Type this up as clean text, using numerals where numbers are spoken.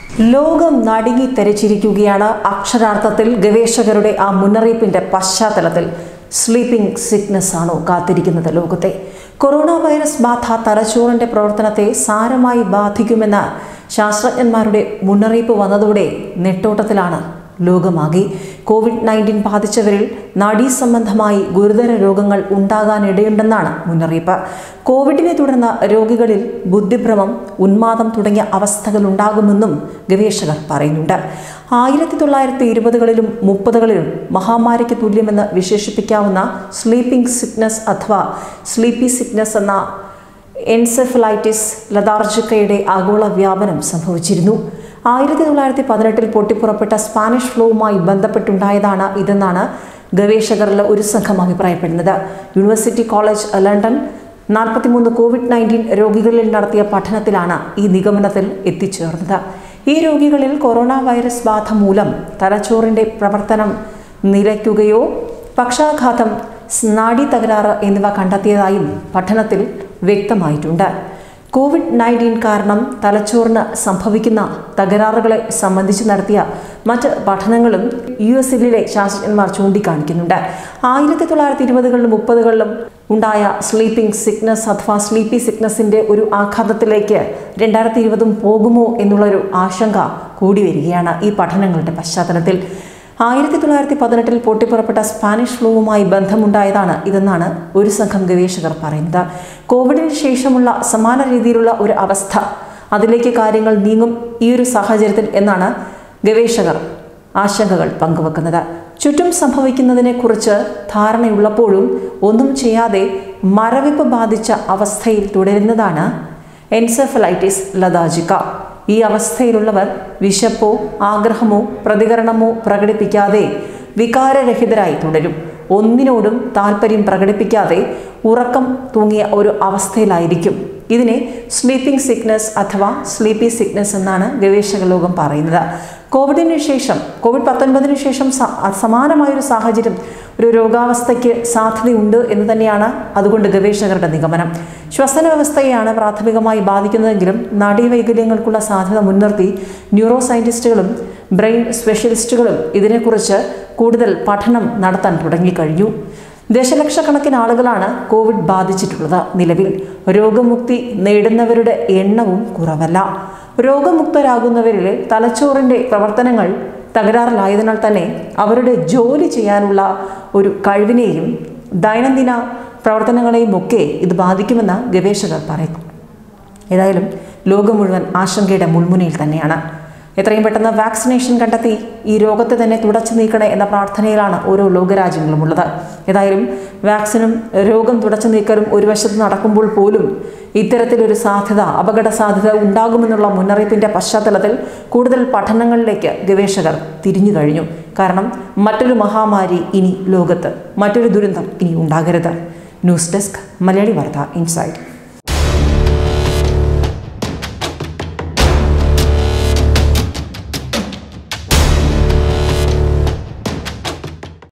ലോകം നടുങ്ങി തെരച്ചിരിക്കുകയാണ്. അക്ഷരാർത്ഥത്തിൽ ഗവേഷകരുടെ ആ മുന്നറിയിപ്പിന്റെ പശ്ചാത്തലത്തിൽ സ്ലീപ്പിംഗ് സിക്നസ് ആണോ കാത്തിരിക്കുന്നത് ലോകത്തെ? കൊറോണ വൈറസ് ബാധ തലച്ചോറിന്റെ പ്രവർത്തനത്തെ സാരമായി ബാധിക്കുമെന്ന് ശാസ്ത്രജ്ഞന്മാരുടെ മുന്നറിയിപ്പ് വന്നതോടെ നെട്ടോട്ടത്തിലാണ് ലോകമാകെ. COVID-19 ബാധിച്ചവരിൽ നാഡീസംബന്ധമായി ഗുരുതര രോഗങ്ങൾ ഉണ്ടാകാനിടയുണ്ടെന്നാണ് മുന്നറിയിപ്പ്. കോവിഡിനെ തുടർന്ന് രോഗികളിൽ ബുദ്ധിഭ്രമം, ഉന്മാദം തുടങ്ങിയ അവസ്ഥകൾ ഉണ്ടാകുമെന്നും ഗവേഷകർ പറയുന്നുണ്ട്. 1920കളിലും 30കളിലും മഹാമാരിക്ക് തുല്യമെന്ന് വിശേഷിപ്പിക്കാവുന്ന സ്ലീപ്പിംഗ് സിക്നസ് അഥവാ സ്ലീപ്പി സിക്നസ് എന്ന എൻസെഫലൈറ്റിസ് ലതാർജിക്കയുടെ ആഗോള വ്യാപനം സംഭവിച്ചിരുന്നു. 1918 പൊട്ടിപ്പുറപ്പെട്ട സ്പാനിഷ് ഫ്ലൂവുമായി ബന്ധപ്പെട്ടുണ്ടായതാണ് ഇതെന്നാണ് ഗവേഷകരിൽ ഒരു സംഘം അഭിപ്രായപ്പെടുന്നത്. യൂണിവേഴ്സിറ്റി കോളേജ് ലണ്ടൻ 43 COVID-19 രോഗികളിൽ നടത്തിയ പഠനത്തിലാണ് ഈ നിഗമനത്തിൽ എത്തിച്ചേർന്നത്. ഈ രോഗികളിൽ കൊറോണ വൈറസ് ബാധ മൂലം തലച്ചോറിന്റെ പ്രവർത്തനം നിലയ്ക്കുകയോ പക്ഷാഘാതം, നാഡി തകരാറ് എന്നിവ കണ്ടെത്തിയതായും പഠനത്തിൽ വ്യക്തമായിട്ടുണ്ട്. COVID-19 കാരണം തലച്ചോറിന് സംഭവിക്കുന്ന തകരാറുകളെ സംബന്ധിച്ച് നടത്തിയ മറ്റ് പഠനങ്ങളും US-ലെ ശാസ്ത്രജ്ഞന്മാർ ചൂണ്ടിക്കാണിക്കുന്നുണ്ട്. 1920കളിലും 30കളിലും ഉണ്ടായ സ്ലീപ്പിംഗ് സിക്നസ് അഥവാ സ്ലീപ്പി സിക്നസിന്റെ ഒരു ആഘാതത്തിലേക്ക് 2020 പോകുമോ എന്നുള്ളൊരു ആശങ്ക കൂടി വരികയാണ് ഈ പഠനങ്ങളുടെ പശ്ചാത്തലത്തിൽ. 1918 പൊട്ടിപ്പുറപ്പെട്ട സ്പാനിഷ് ഫ്ലൂവുമായി ബന്ധമുണ്ടായതാണ് ഇതെന്നാണ് ഒരു സംഘം ഗവേഷകർ പറയുന്നത്. കോവിഡിന് ശേഷമുള്ള സമാന രീതിയിലുള്ള ഒരു അവസ്ഥ, അതിലേക്ക് കാര്യങ്ങൾ നീങ്ങും ഈ ഒരു സാഹചര്യത്തിൽ എന്നാണ് ഗവേഷകർ ആശങ്കകൾ പങ്കുവെക്കുന്നത്. ചുറ്റും സംഭവിക്കുന്നതിനെക്കുറിച്ച് ധാരണയുള്ളപ്പോഴും ഒന്നും ചെയ്യാതെ മരവിപ്പ് ബാധിച്ച അവസ്ഥയിൽ തുടരുന്നതാണ് എൻസെഫലൈറ്റിസ് ലതാർജിക്ക. ഈ അവസ്ഥയിലുള്ളവർ വിശപ്പോ ആഗ്രഹമോ പ്രതികരണമോ പ്രകടിപ്പിക്കാതെ വികാരരഹിതരായി തുടരും. ഒന്നിനോടും താല്പര്യം പ്രകടിപ്പിക്കാതെ ഉറക്കം തൂങ്ങിയ ഒരു അവസ്ഥയിലായിരിക്കും. ഇതിനെ സ്ലീപ്പിംഗ് സിക്നസ് അഥവാ സ്ലീപ്പി സിക്നസ് എന്നാണ് ഗവേഷക ലോകം പറയുന്നത്. കോവിഡിന് ശേഷം COVID-19 ശേഷം സമാനമായൊരു സാഹചര്യം, ഒരു രോഗാവസ്ഥയ്ക്ക് സാധ്യതയുണ്ട് എന്ന് തന്നെയാണ് അതുകൊണ്ട് ഗവേഷകരുടെ നിഗമനം. ശ്വസന വ്യവസ്ഥയെയാണ് പ്രാഥമികമായി ബാധിക്കുന്നതെങ്കിലും നാഡീവൈകല്യങ്ങൾക്കുള്ള സാധ്യത മുൻനിർത്തി ന്യൂറോ സയന്റിസ്റ്റുകളും ബ്രെയിൻ സ്പെഷ്യലിസ്റ്റുകളും ഇതിനെക്കുറിച്ച് കൂടുതൽ പഠനം നടത്താൻ തുടങ്ങിക്കഴിഞ്ഞു. ദശലക്ഷക്കണക്കിന് ആളുകളാണ് കോവിഡ് ബാധിച്ചിട്ടുള്ളത്. നിലവിൽ രോഗമുക്തി നേടുന്നവരുടെ എണ്ണവും കുറവല്ല. രോഗമുക്തരാകുന്നവരിലെ തലച്ചോറിന്റെ പ്രവർത്തനങ്ങൾ തകരാറിലായതിനാൽ തന്നെ അവരുടെ ജോലി ചെയ്യാനുള്ള ഒരു കഴിവിനെയും ദൈനംദിന പ്രവർത്തനങ്ങളെയും ഒക്കെ ഇത് ബാധിക്കുമെന്ന് ഗവേഷകർ പറയുന്നു. ഏതായാലും ലോകം മുഴുവൻ ആശങ്കയുടെ മുൾമുനയിൽ തന്നെയാണ്. എത്രയും പെട്ടെന്ന് വാക്സിനേഷൻ കണ്ടെത്തി ഈ രോഗത്തെ തന്നെ തുടച്ചു നീക്കണേ എന്ന പ്രാർത്ഥനയിലാണ് ഓരോ ലോകരാജ്യങ്ങളും ഉള്ളത്. ഏതായാലും വാക്സിനും രോഗം തുടച്ചു നീക്കലും ഒരു വശത്ത് നടക്കുമ്പോൾ പോലും ഇത്തരത്തിലൊരു സാധ്യത, അപകട സാധ്യത ഉണ്ടാകുമെന്നുള്ള മുന്നറിയിപ്പിന്റെ പശ്ചാത്തലത്തിൽ കൂടുതൽ പഠനങ്ങളിലേക്ക് ഗവേഷകർ തിരിഞ്ഞു കഴിഞ്ഞു. കാരണം മറ്റൊരു മഹാമാരി ഇനി ലോകത്ത്, മറ്റൊരു ദുരന്തം ഇനി ഉണ്ടാകരുത്. ന്യൂസ് ഡെസ്ക്, മലയാളി വാർത്ത ഇൻസൈഡ്.